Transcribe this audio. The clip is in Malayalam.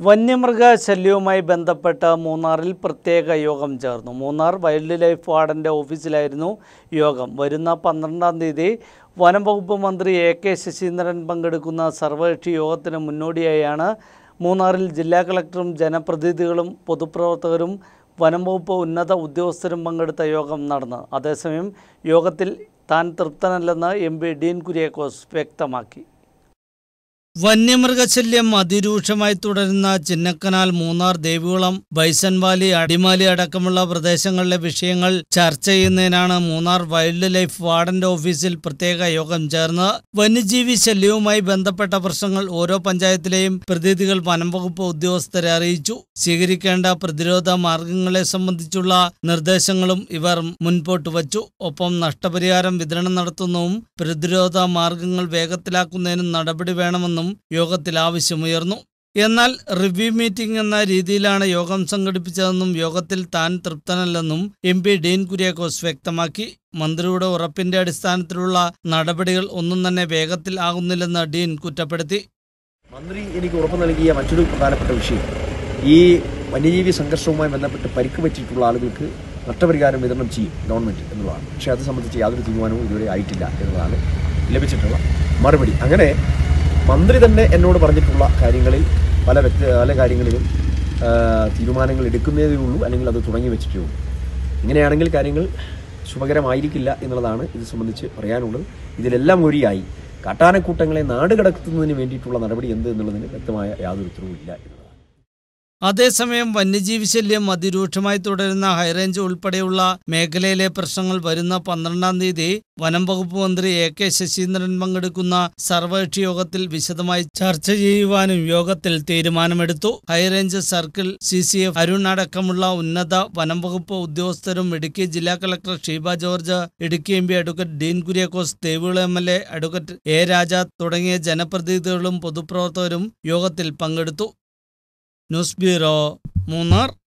വന്യമൃഗ ശല്യവുമായി ബന്ധപ്പെട്ട് മൂന്നാറിൽ പ്രത്യേക യോഗം ചേർന്നു. മൂന്നാർ വൈൽഡ് ലൈഫ് വാർഡൻ്റെ ഓഫീസിലായിരുന്നു യോഗം. വരുന്ന 12-ാം തീയതി വനം വകുപ്പ് മന്ത്രി എ.കെ. ശശീന്ദ്രൻ പങ്കെടുക്കുന്ന സർവകക്ഷി യോഗത്തിന് മുന്നോടിയായാണ് മൂന്നാറിൽ ജില്ലാ കളക്ടറും ജനപ്രതിനിധികളും പൊതുപ്രവർത്തകരും വനം വകുപ്പ് ഉന്നത ഉദ്യോഗസ്ഥരും പങ്കെടുത്ത യോഗം നടന്നത്. അതേസമയം യോഗത്തിൽ താൻ തൃപ്തനല്ലെന്ന് എം.പി. ഡീൻ കുര്യാക്കോസ് വ്യക്തമാക്കി. വന്യമൃഗശല്യം അതിരൂക്ഷമായി തുടരുന്ന ചിന്നക്കനാൽ, മൂന്നാർ, ദേവികുളം, ബൈസൺ വാലി, അടിമാലി അടക്കമുള്ള പ്രദേശങ്ങളിലെ വിഷയങ്ങൾ ചർച്ച ചെയ്യുന്നതിനാണ് മൂന്നാർ വൈൽഡ് ലൈഫ് വാർഡന്റെ ഓഫീസിൽ പ്രത്യേക യോഗം ചേർന്നത്. വന്യജീവി ശല്യവുമായി ബന്ധപ്പെട്ട പ്രശ്നങ്ങൾ ഓരോ പഞ്ചായത്തിലെയും പ്രതിനിധികൾ വനം വകുപ്പ് ഉദ്യോഗസ്ഥരെ അറിയിച്ചു. സ്വീകരിക്കേണ്ട പ്രതിരോധ മാർഗങ്ങളെ സംബന്ധിച്ചുള്ള നിർദ്ദേശങ്ങളും ഇവർ മുൻപോട്ട് വച്ചു. ഒപ്പം നഷ്ടപരിഹാരം വിതരണം നടത്തുന്നതും പ്രതിരോധ മാർഗങ്ങൾ വേഗത്തിലാക്കുന്നതിനും നടപടി വേണമെന്നും യോഗത്തിൽ ആവശ്യമുയർന്നു. എന്നാൽ റിവ്യൂ മീറ്റിംഗ് എന്ന രീതിയിലാണ് യോഗം സംഘടിപ്പിച്ചതെന്നും യോഗത്തിൽ താൻ തൃപ്തനല്ലെന്നും എം.പി. ഡീൻ കുര്യാക്കോസ് വ്യക്തമാക്കി. മന്ത്രിയുടെ ഉറപ്പിന്റെ അടിസ്ഥാനത്തിലുള്ള നടപടികൾ ഒന്നും തന്നെ വേഗത്തിൽ ആകുന്നില്ലെന്ന് ഡീൻ കുറ്റപ്പെടുത്തി. മന്ത്രി എനിക്ക് ഉറപ്പ് നൽകിയ മറ്റൊരു പ്രധാനപ്പെട്ട വിഷയം ഈ വന്യജീവി സംഘർഷവുമായി ബന്ധപ്പെട്ട് പരിക്ക് പറ്റിയിട്ടുള്ള ആളുകൾക്ക് നഷ്ടപരിഹാരം വിതരണം ചെയ്യും ഗവൺമെന്റ് എന്നുള്ളതാണ്. പക്ഷേ അത് സംബന്ധിച്ച് യാതൊരു തീരുമാനവും ഇതുവരെ ആയിട്ടില്ല എന്നതാണ് ലഭിച്ചിട്ടുള്ള മറുപടി. അങ്ങനെ മന്ത്രി തന്നെ എന്നോട് പറഞ്ഞിട്ടുള്ള കാര്യങ്ങളിൽ പല കാര്യങ്ങളിലും തീരുമാനങ്ങൾ എടുക്കുന്നതേ ഉള്ളൂ, അല്ലെങ്കിൽ അത് തുടങ്ങി വെച്ചിട്ടേ ഉള്ളൂ. ഇങ്ങനെയാണെങ്കിൽ കാര്യങ്ങൾ ശുഭകരമായിരിക്കില്ല എന്നുള്ളതാണ് ഇത് സംബന്ധിച്ച് പറയാനുള്ളത്. ഇതിലെല്ലാം ഒഴിയായി കാട്ടാനക്കൂട്ടങ്ങളെ നാട് കടത്തുന്നതിന് വേണ്ടിയിട്ടുള്ള നടപടി എന്ത് എന്നുള്ളതിന് വ്യക്തമായ യാതൊരു ഉത്തരവും ഇല്ല എന്നതാണ്. അതേസമയം വന്യജീവി ശല്യം അതിരൂക്ഷമായി തുടരുന്ന ഹൈറേഞ്ച് ഉൾപ്പെടെയുള്ള മേഖലയിലെ പ്രശ്നങ്ങൾ വരുന്ന 12-ാം തീയതി വനം വകുപ്പ് മന്ത്രി എ.കെ. ശശീന്ദ്രൻ പങ്കെടുക്കുന്ന സർവകക്ഷി യോഗത്തിൽ വിശദമായി ചർച്ച ചെയ്യുവാനും യോഗത്തിൽ തീരുമാനമെടുത്തു. ഹൈറേഞ്ച് സർക്കിൾ CCF അരുൺ അടക്കമുള്ള ഉന്നത വനം വകുപ്പ് ഉദ്യോഗസ്ഥരും ഇടുക്കി ജില്ലാ collector Sheeba George, Idukki MP. Advocate Dean Kuriakose, Devikulam MLA. Advocate A. Raja തുടങ്ങിയ ജനപ്രതിനിധികളും പൊതുപ്രവർത്തകരും യോഗത്തിൽ പങ്കെടുത്തു. News bureau, Munnar.